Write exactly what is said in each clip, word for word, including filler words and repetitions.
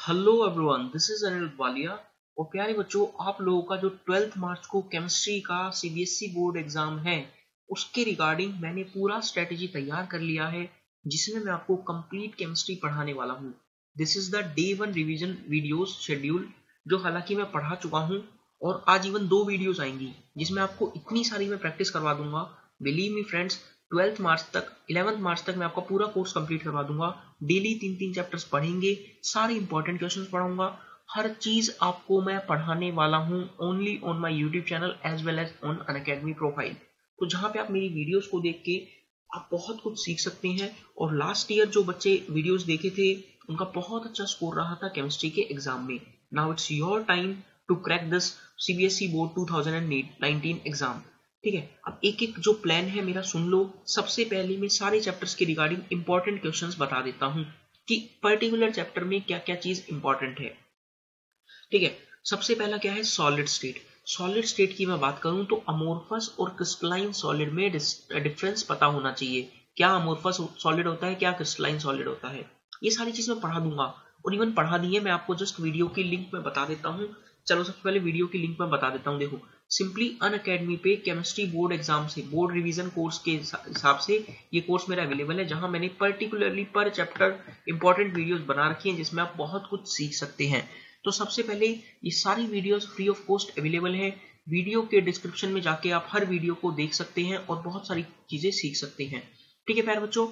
Hello everyone, this is Anil Walia. और प्यारे बच्चों, आप लोगों का जो ट्वेल्थ मार्च को केमिस्ट्री का सीबीएसई बोर्ड एग्जाम है उसके रिगार्डिंग मैंने पूरा स्ट्रेटेजी तैयार कर लिया है, जिसमें मैं आपको कंप्लीट केमिस्ट्री पढ़ाने वाला हूँ। This is the day one revision videos schedule, जो हालांकि मैं पढ़ा चुका हूँ, और आज इवन दो वीडियोस आएंगी जिसमें आपको इतनी सारी मैं प्रैक्टिस करवा दूंगा। Believe me friends, twelfth March तक इलेवेंथ मार्च तक मैं आपका पूरा कोर्स कंप्लीट करवा दूंगा। डेली तीन तीन चैप्टर्स पढ़ेंगे, सारे इंपॉर्टेंट क्वेश्चंस पढ़ाऊंगा, हर चीज आपको मैं पढ़ाने वाला हूं only on my YouTube channel as well as on Unacademy profile. तो जहां पे आप मेरी वीडियोस को देख के आप बहुत कुछ सीख सकते हैं। और लास्ट ईयर जो बच्चे वीडियोस देखे थे उनका बहुत अच्छा स्कोर रहा था केमिस्ट्री के एग्जाम में। Now it's your time to crack this CBSE board two thousand nineteen exam. ठीक है, अब एक एक जो प्लान है मेरा सुन लो। सबसे पहले मैं सारे चैप्टर्स के रिगार्डिंग इंपॉर्टेंट क्वेश्चंस बता देता हूं कि पर्टिकुलर चैप्टर में क्या क्या चीज इंपॉर्टेंट है। ठीक है, सबसे पहला क्या है, सॉलिड स्टेट। सॉलिड स्टेट की मैं बात करूं तो अमोर्फस और क्रिस्टलाइन सॉलिड में डिफरेंस पता होना चाहिए। क्या अमोर्फस सॉलिड होता है, क्या क्रिस्टलाइन सॉलिड होता है, ये सारी चीज मैं पढ़ा दूंगा। और इवन पढ़ा दी है, मैं आपको जस्ट वीडियो की लिंक में बता देता हूँ। चलो सबसे पहले वीडियो की लिंक में बता देता हूँ। देखो, सिंपली अनअकैडमी पे केमिस्ट्री बोर्ड एग्जाम से बोर्ड रिवीजन कोर्स के हिसाब से ये कोर्स मेरा अवेलेबल है, जहां मैंने पर्टिकुलरली पर चैप्टर इंपॉर्टेंट वीडियोस बना रखी हैं जिसमें आप बहुत कुछ सीख सकते हैं। तो सबसे पहले ये सारी videos free of cost available है। वीडियो के डिस्क्रिप्शन में जाके आप हर वीडियो को देख सकते हैं और बहुत सारी चीजें सीख सकते हैं। ठीक है प्यारे बच्चों,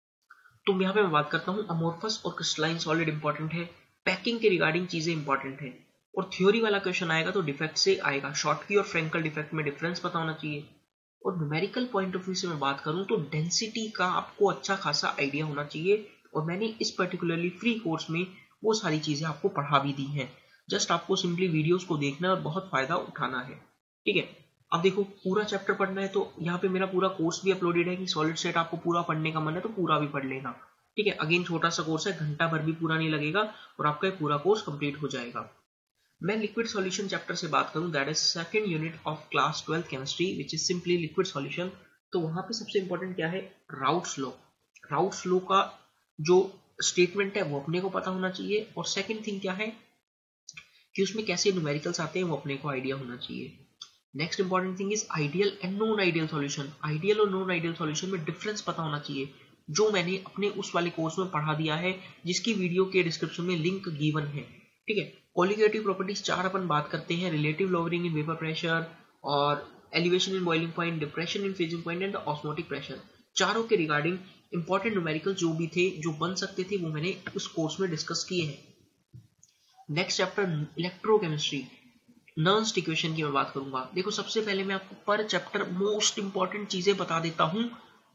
तो यहाँ पे मैं बात करता हूँ अमोर्फस और क्रिस्टलाइन सॉलिड इंपॉर्टेंट है, पैकिंग के रिगार्डिंग चीजें इंपॉर्टेंट है, और थ्योरी वाला क्वेश्चन आएगा तो डिफेक्ट से आएगा। शॉर्टकी और फ्रैंकल डिफेक्ट में डिफरेंस पता होना चाहिए। और न्यूमेरिकल पॉइंट ऑफ व्यू से मैं बात करूं तो डेंसिटी का आपको अच्छा खासा आइडिया होना चाहिए, और मैंने इस पर्टिकुलरली फ्री कोर्स में वो सारी चीजें आपको पढ़ा भी दी हैं। जस्ट आपको सिंपली वीडियोस को देखना और बहुत फायदा उठाना है। ठीक है, अब देखो, पूरा चैप्टर पढ़ना है तो यहाँ पे मेरा पूरा कोर्स भी अपलोडेड है कि सॉलिड स्टेट आपको पूरा पढ़ने का मन है तो पूरा भी पढ़ लेना। ठीक है, अगेन छोटा सा कोर्स है, घंटा भर भी पूरा नहीं लगेगा और आपका पूरा कोर्स कंप्लीट हो जाएगा। मैं लिक्विड सॉल्यूशन चैप्टर से बात करूं, that is second unit of class twelfth chemistry which is simply liquid solution. तो वहां पे सबसे इंपॉर्टेंट क्या है, राउट्स लॉ। राउट्स लॉ का जो स्टेटमेंट है वो अपने को पता होना चाहिए, और सेकंड थिंग क्या है कि उसमें कैसे न्यूमेरिकल्स आते हैं वो अपने को आइडिया होना चाहिए। Next important thing is ideal and non ideal solution. Ideal और नॉन आइडियल सॉल्यूशन में डिफरेंस पता होना चाहिए, जो मैंने अपने उस वाले कोर्स में पढ़ा दिया है, जिसकी वीडियो के डिस्क्रिप्शन में लिंक गिवन है। ठीक है, कोलिगेटिव प्रॉपर्टीज चार अपन बात करते हैं, relative lowering in vapour pressure, और elevation in boiling point, depression in freezing point and osmotic pressure. चारों के रिगार्डिंग इंपॉर्टेंट न्यूमेरिकल जो भी थे, जो बन सकते थे, वो मैंने उस कोर्स में डिस्कस किए हैं। Next chapter electrochemistry, Nernst equation की मैं बात करूंगा। देखो, सबसे पहले मैं आपको पर चैप्टर मोस्ट इंपॉर्टेंट चीजें बता देता हूं,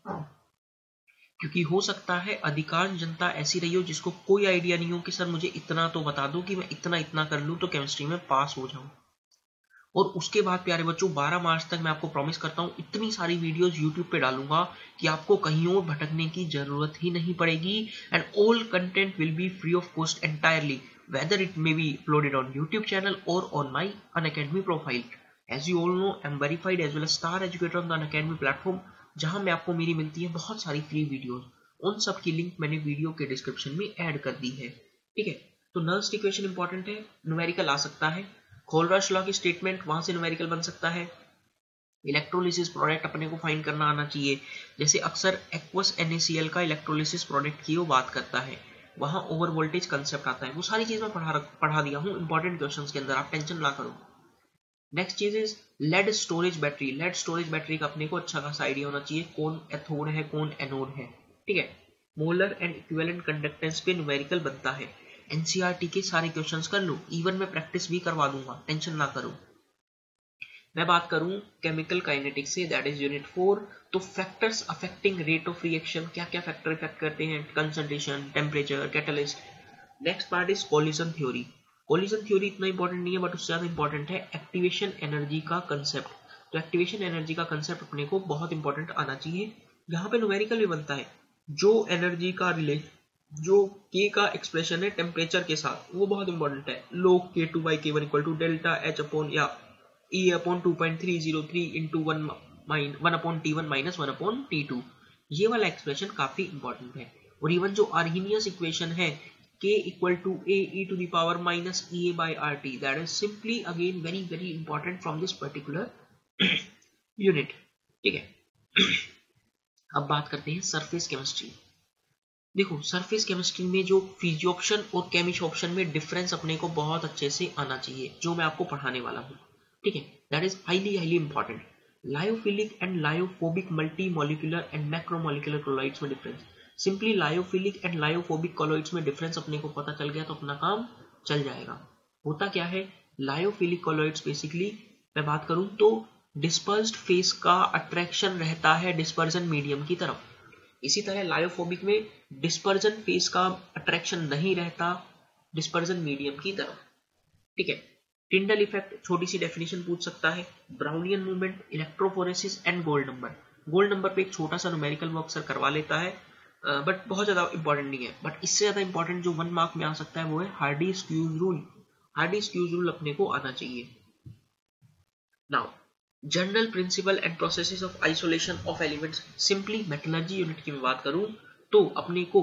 क्योंकि हो सकता है अधिकांश जनता ऐसी रही हो जिसको कोई आइडिया नहीं हो कि सर मुझे इतना तो बता दो कि मैं इतना इतना कर लूं तो केमिस्ट्री में पास हो जाऊं। और उसके बाद प्यारे बच्चों, बारह मार्च तक मैं आपको प्रॉमिस करता हूं इतनी सारी वीडियोस यूट्यूब पे डालूंगा कि आपको कहीं और भटकने की जरूरत ही नहीं पड़ेगी, and all content will be free of cost entirely, whether it may be uploaded on YouTube channel or on my Unacademy profile. As you all know, I am verified as well as star educator on the Unacademy platform, जहां में आपको मेरी मिलती है बहुत सारी free videos. उन सब की लिंक मैंने वीडियो के डिस्क्रिप्शन में ऐड कर दी है। ठीक है, तो नर्न्स्ट इक्वेशन इंपॉर्टेंट है, न्यूमेरिकल आ सकता है, खोलराश लॉ की स्टेटमेंट वहां से न्यूमेरिकल बन सकता है, इलेक्ट्रोलिसिस प्रोडक्ट अपने को फाइंड करना आना चाहिए। जैसे अक्सर एक्वस NaCl का इलेक्ट्रोलिसिस प्रोडक्ट की वो बात करता है, वहां ओवर वोल्टेज कंसेप्ट आता है। वो सारी चीज मैं पढ़ा पढ़ा दिया हूं इंपॉर्टेंट क्वेश्चंस के अंदर, आप टेंशन ना करो। नेक्स्ट चीज is lead storage battery. Lead storage battery का अपने को अच्छा खासा आइडिया होना चाहिए, कौन एथोड है कौन एनोड है। ठीक है, मोलर एंड इक्विवेलेंट कंडक्टेंस पे न्यूमेरिकल बनता है। एनसीईआरटी के सारे क्वेश्चंस कर लो, इवन मैं प्रैक्टिस भी करवा दूंगा, टेंशन ना करो। मैं बात करूं केमिकल काइनेटिक्स से, दैट इज यूनिट फोर। तो factors affecting rate of reaction, क्या क्या फैक्टर इफेक्ट करते हैं, concentration, temperature, catalyst. Next part is collision theory. Collision theory इतना इंपॉर्टेंट नहीं है, बट उससे ज्यादा इंपॉर्टेंट है एक्टिवेशन एनर्जी का कंसेप्ट। तो एक्टिवेशन एनर्जी का कंसेप्ट अपने को बहुत इंपॉर्टेंट आना चाहिए। यहाँ पे न्यूमेरिकल भी बनता है, जो एनर्जी का रिले जो के का एक्सप्रेशन है टेम्परेचर के साथ, वो बहुत इंपॉर्टेंट है। Log K two by K one equal to delta H upon या E upon two point three zero three into one one upon T one minus one upon T two, ये वाला expression काफी important है। और even जो Arrhenius equation है K equal to A e to the power minus E A by R T. That is simply again very very important from this particular unit. ठीक है, अब बात करते हैं सरफेस केमिस्ट्री। देखो सरफेस केमिस्ट्री में जो फिजियो ऑप्शन और केमिश ऑप्शन में डिफरेंस अपने को बहुत अच्छे से आना चाहिए, जो मैं आपको पढ़ाने वाला हूँ। ठीक है, that is highly highly important. Lyophilic and lyophobic multi molecular and macromolecular colloids में difference. Simply lyophilic and lyophobic colloids में डिफरेंस अपने को पता चल गया तो अपना काम चल जाएगा। होता क्या है, लायोफिलिक कोलॉइड्स बेसिकली मैं बात करूं तो डिस्पर्स्ड फेस का अट्रैक्शन रहता है डिस्पर्जन मीडियम की तरफ। इसी तरह लायोफोबिक में डिस्पर्जन फेस का अट्रैक्शन नहीं रहता डिस्पर्जन मीडियम की तरफ। ठीक है, टिंडल इफेक्ट छोटी सी डेफिनेशन पूछ सकता है, Brownian movement, electrophoresis and gold number. Gold number पे एक छोटा सा न्यूमेरिकल वर्क सर करवा लेता है, बट uh, बहुत ज्यादा इंपॉर्टेंट नहीं है। बट इससे ज्यादा इंपॉर्टेंट जो वन मार्क में आ सकता है वो है Hardy Schulze rule. Hardy Schulze rule अपने को आना चाहिए। Now general principle and processes of isolation of elements. Simply metallurgy unit की मैं बात करूं तो अपने को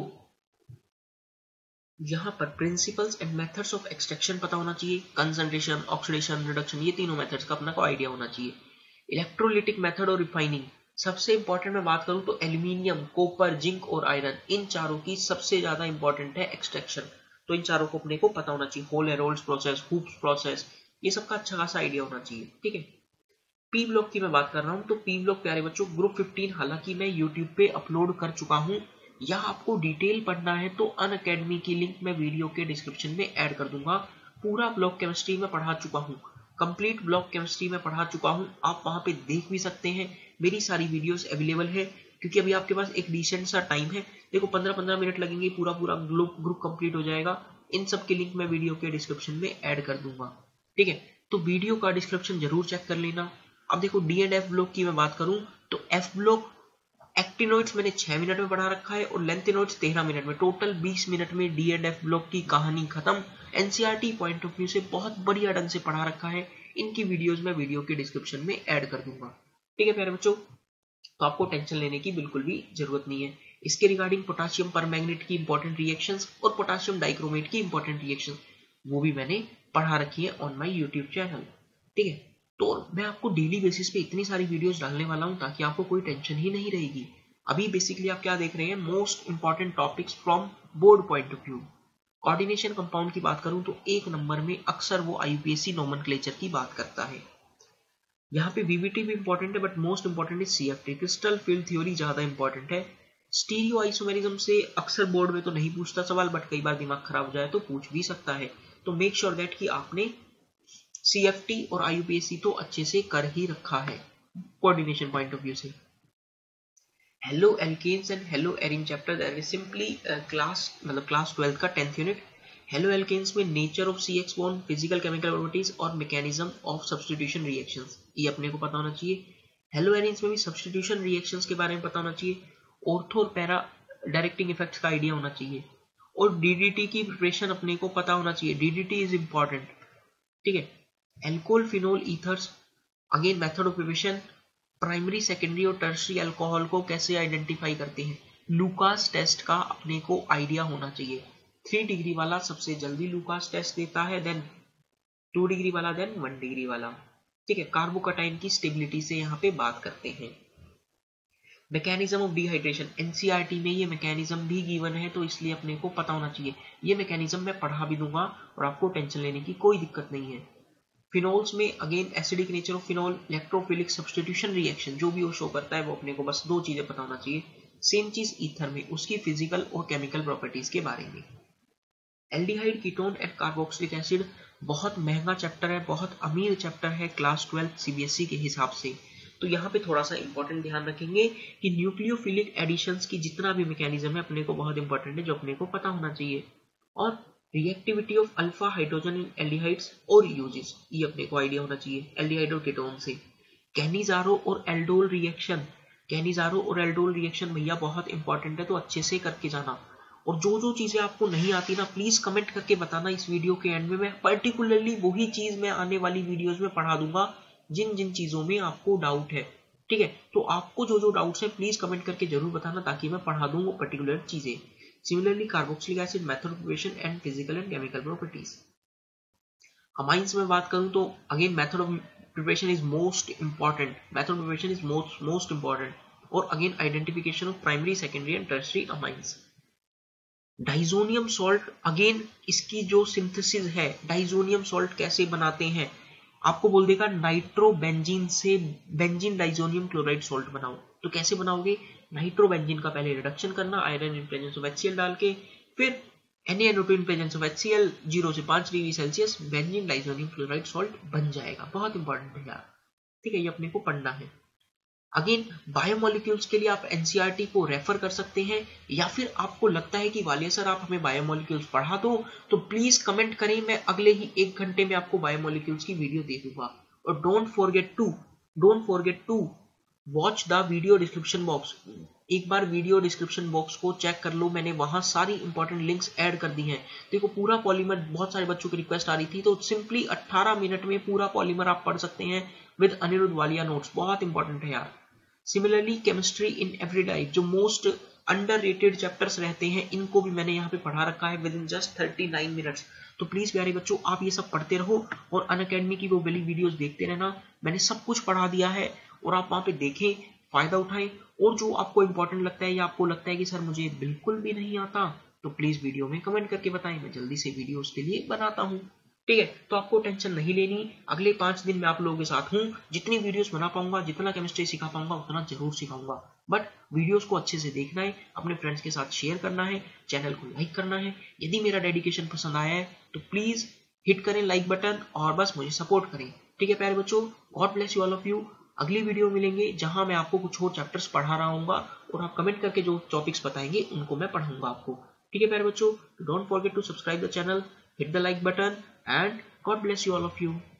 यहां पर principles and methods of extraction पता होना चाहिए। कंसंट्रेशन, ऑक्सीडेशन, रिडक्शन, ये तीनों मेथड्स का अपना को आइडिया होना चाहिए। इलेक्ट्रोलिटिक मेथड और रिफाइनिंग, सबसे इंपॉर्टेंट मैं बात करूं तो एल्यूमिनियम, कॉपर, जिंक और आयरन, इन चारों की सबसे ज्यादा इंपॉर्टेंट है एक्सट्रैक्शन। तो इन चारों को अपने को पता होना चाहिए। Hall Heroult's process, Hoopes process, ये सबका अच्छा खासा आइडिया होना चाहिए। ठीक है, पी ब्लॉक की मैं बात कर रहा हूं तो पी ब्लॉक प्यारे बच्चों ग्रुप फिफ्टीन हालांकि मैं यूट्यूब पे अपलोड कर चुका हूं, या आपको डिटेल पढ़ना है तो अनअकैडमी की लिंक मैं वीडियो के डिस्क्रिप्शन में ऐड कर दूंगा। पूरा ब्लॉक केमिस्ट्री में पढ़ा चुका हूं, कंप्लीट ब्लॉक केमिस्ट्री में पढ़ा चुका हूं, आप वहां पे देख भी सकते हैं। मेरी सारी वीडियोस अवेलेबल है, क्योंकि अभी आपके पास एक डिसेंट सा टाइम है। देखो पंद्रह पंद्रह मिनट लगेंगे, पूरा पूरा ग्रुप ग्रुप कंप्लीट हो जाएगा। इन सब की लिंक मैं वीडियो के डिस्क्रिप्शन में ऐड कर दूंगा। ठीक है, तो वीडियो का डिस्क्रिप्शन जरूर चेक कर लेना। अब देखो डी एंड एफ ब्लॉक की मैं बात करूं तो एफ ब्लॉक एक्टिनोइड्स मैंने छह मिनट में पढ़ा रखा है और लेंथिनोइड्स तेरह मिनट में, टोटल बीस मिनट में डी एंड एफ ब्लॉक की कहानी खत्म। एनसीईआरटी पॉइंट ऑफ व्यू से बहुत बढ़िया ढंग से पढ़ा रखा है। इनकी वीडियोस मैं वीडियो के डिस्क्रिप्शन में ऐड कर दूंगा। ठीक है प्यारे बच्चों, तो आपको टेंशन लेने की बिल्कुल भी जरूरत नहीं है। इसके रिगार्डिंग पोटासियम परमैंगनेट की इंपॉर्टेंट रिएक्शंस और पोटासियम डाइक्रोमेट की इंपॉर्टेंट रिएक्शंस वो भी मैंने पढ़ा रखी है ऑन माय यूट्यूब चैनल। ठीक है, तो मैं आपको डेली बेसिस पे इतनी सारी वीडियोस डालने वाला हूं ताकि आपको कोई टेंशन ही नहीं रहेगी। अभी बेसिकली आप क्या देख रहे हैं, most important topics from board point of view. Coordination compound की बात करूं तो एक नंबर में अक्सर वो आईयूपीएसी नोमेनक्लेचर की बात करता है। यहाँ पे वीवीटी भी इंपॉर्टेंट है, बट मोस्ट इंपॉर्टेंट है सीएफटी, क्रिस्टल फील्ड थ्योरी ज्यादा इंपॉर्टेंट है। स्टीरियो आइसोमेरिज्म से अक्सर बोर्ड में तो नहीं पूछता सवाल, बट कई बार दिमाग खराब हो जाए तो पूछ भी सकता है। तो मेक श्योर दैट कि आपने सीएफटी और आईयूपीएसी तो अच्छे से कर ही रखा है कोऑर्डिनेशन पॉइंट ऑफ व्यू से। Halo alkanes and halo arenes chapter that is simply class मतलब क्लास ट्वेल्थ का टेंथ यूनिट। हेलो एल्केन्स में nature of C X bond, physical chemical properties और मैकेनिज्म ऑफ सब्स्टिट्यूशन रिएक्शंस, ये अपने को पता होना चाहिए। हेलो एरिन्स में भी सब्स्टिट्यूशन रिएक्शंस के बारे में पता होना चाहिए। ऑर्थो और पैरा डायरेक्टिंग इफेक्ट्स का आइडिया होना चाहिए, और डीडीटी की प्रिपरेशन अपने को पता होना चाहिए। DDT is important. ठीक है, alcohol, phenol, ethers, again method of preparation, primary, secondary और टर्शरी अल्कोहल को कैसे आइडेंटिफाई करते हैं, लूकास टेस्ट का अपने को आइडिया होना चाहिए। थ्री डिग्री वाला सबसे जल्दी लूकास टेस्ट देता है, देन टू डिग्री वाला, देन वन डिग्री वाला। ठीक है, कार्बोकटाइन की स्टेबिलिटी से यहाँ पे बात करते हैं। मैकेनिज्म ऑफ डिहाइड्रेशन, एनसीईआरटी में ये मैकेनिज्म भी गिवन है, तो इसलिए अपने को पता होना चाहिए। ये मैकेनिज्म मैं पढ़ा भी दूंगा और आपको टेंशन लेने की कोई दिक्कत नहीं है। फिनोल्स में again acidic nature of phenol, electrophilic substitution reaction जो भी वो शो करता है वो अपने को बस दो चीजें पता होना चाहिए। सेम चीज ईथर में, उसकी फिजिकल और केमिकल प्रॉपर्टीज के बारे में। Aldehyde, ketone and carboxylic acid बहुत महंगा चैप्टर है, बहुत अमीर चैप्टर है क्लास ट्वेल्थ सीबीएसई के हिसाब से। तो यहाँ पे थोड़ा सा इंपॉर्टेंट ध्यान रखेंगे कि न्यूक्लियोफिलिक एडिशंस की जितना भी मैकेनिज्म है अपने को बहुत इंपॉर्टेंट है, जो अपने को पता होना चाहिए। और reactivity of alpha hydrogen in aldehydes और यूजेस, ये अपने को आइडिया होना चाहिए एल्डिहाइड और कीटोन से। कैनिजारो और एल्डोल रिएक्शन, कैनिजारो और एल्डोल रिएक्शन भैया बहुत इंपॉर्टेंट है, तो अच्छे से करके जाना। और जो जो चीजें आपको नहीं आती ना, प्लीज कमेंट करके बताना इस वीडियो के एंड में। मैं पर्टिकुलरली वही चीज मैं आने वाली वीडियोस में पढ़ा दूंगा जिन जिन चीजों में आपको डाउट है। ठीक है, तो आपको जो जो डाउट्स है प्लीज कमेंट करके जरूर बताना, ताकि मैं पढ़ा दूं वो पर्टिकुलर चीजें। Similarly, carboxylic acid method of preparation and physical and chemical properties. Amines में बात करूं तो again method of preparation is most important method of preparation is most most important और again identification of primary secondary and tertiary amines. Diazonium salt, again इसकी जो synthesis है, diazonium salt कैसे बनाते हैं, आपको बोल देगा नाइट्रोबेंजीन से बेंजीन डाइजोनियम क्लोराइड सॉल्ट बनाओ. तो कैसे बनाओगे, नाइट्रोबेंजीन का पहले रिडक्शन करना iron in presence of HCl डाल के, फिर Na N O two in presence of HCl zero से पांच degree Celsius benzene diazonium chloride salt बन जाएगा. बहुत इंपॉर्टेंट है यार, ठीक है, ये अपने को पढ़ना है. अगेन बायोमोलिक्यूल्स के लिए आप एनसीईआरटी को रेफर कर सकते हैं, या फिर आपको लगता है कि वालिया सर आप हमें बायोमोलिक्यूल्स पढ़ा दो, तो प्लीज कमेंट करें, मैं अगले ही एक घंटे में आपको बायोमोलिक्यूल्स की वीडियो दे दूंगा. और don't forget to don't forget to watch the video description box. एक बार वीडियो डिस्क्रिप्शन बॉक्स को चेक कर लो, मैंने वहां सारी इंपॉर्टेंट लिंक्स ऐड कर दी हैं. देखो पूरा पॉलीमर, बहुत सारे बच्चों की रिक्वेस्ट आ रही थी, तो सिंपली अठारह मिनट में पूरा पॉलीमर आप पढ़ सकते हैं विद अनिरुद्ध वालिया नोट्स. बहुत इंपॉर्टेंट है यार. Similarly chemistry in every life, जो मोस्ट अंडररेटेड चैप्टर्स रहते हैं, इनको भी मैंने यहाँ पे पढ़ा रखा है within just thirty nine minutes. तो प्लीज प्यारे बच्चों आप ये सब पढ़ते रहो और अनअकैडमी की वो वाली वीडियोस देखते रहना. मैंने सब कुछ पढ़ा दिया है और आप वहां पे देखें, फायदा उठाएं. और जो आपको इंपॉर्टेंट लगता है या आपको लगता है कि सर मुझे बिल्कुल भी नहीं आता, तो प्लीज वीडियो में कमेंट करके बताएं, मैं जल्दी से वीडियो उसके लिए बनाता हूँ. ठीक है, तो आपको टेंशन नहीं लेनी. अगले पांच दिन में आप लोगों के साथ हूँ. जितनी वीडियोस बना पाऊंगा, जितना केमिस्ट्री सिखा पाऊंगा उतना जरूर सिखाऊंगा. बट वीडियोस को अच्छे से देखना है, अपने फ्रेंड्स के साथ शेयर करना है, चैनल को लाइक करना है. यदि मेरा डेडिकेशन पसंद आया है तो प्लीज हिट करें लाइक बटन और बस मुझे सपोर्ट करें. ठीक है प्यारे बच्चों, God bless you all of you. अगली वीडियो मिलेंगे जहां मैं आपको कुछ और चैप्टर्स पढ़ा रहा हूँ और आप कमेंट करके जो टॉपिक्स बताएंगे उनको मैं पढ़ाऊंगा आपको. ठीक है प्यारे बच्चों, don't forget to subscribe the channel, hit the like button, and God bless you all of you.